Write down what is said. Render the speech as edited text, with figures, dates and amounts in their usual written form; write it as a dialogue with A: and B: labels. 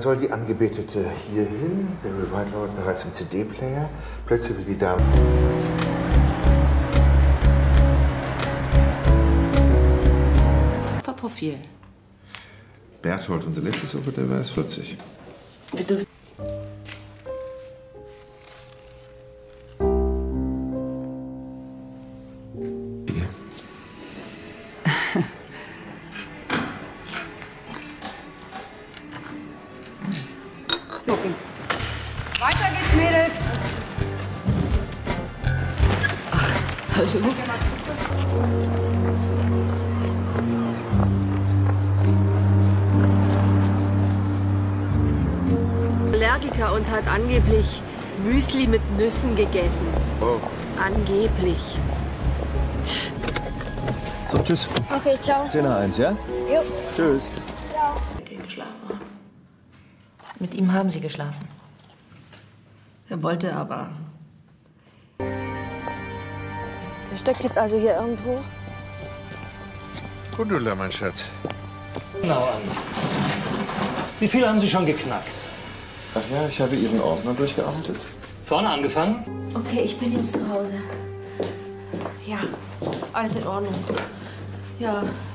A: soll die Angebetete hierhin. Barry White war bereits im CD-Player. Plätze wie die Damen.
B: Profil.
A: Berthold, unser letztes Opfer, der war erst 40.
B: Wir dürfen.
C: So. Weiter geht's, Mädels.
B: Ach, hallo?
D: Allergiker und hat angeblich Müsli mit Nüssen gegessen.
A: Oh.
D: Angeblich.
E: So, tschüss.
F: Okay, ciao.
E: 10:01, ja?
F: Jo.
E: Tschüss.
F: Ciao.
B: Mit ihm geschlafen haben. Mit ihm haben Sie geschlafen. Er wollte aber.
F: Der steckt jetzt also hier irgendwo.
A: Gundula, mein Schatz.
G: Genau an. Wie viel haben Sie schon geknackt?
A: Ach ja, ich habe Ihren Ordner durchgearbeitet.
G: Vorne angefangen?
F: Okay, ich bin jetzt zu Hause. Ja, alles in Ordnung. Ja,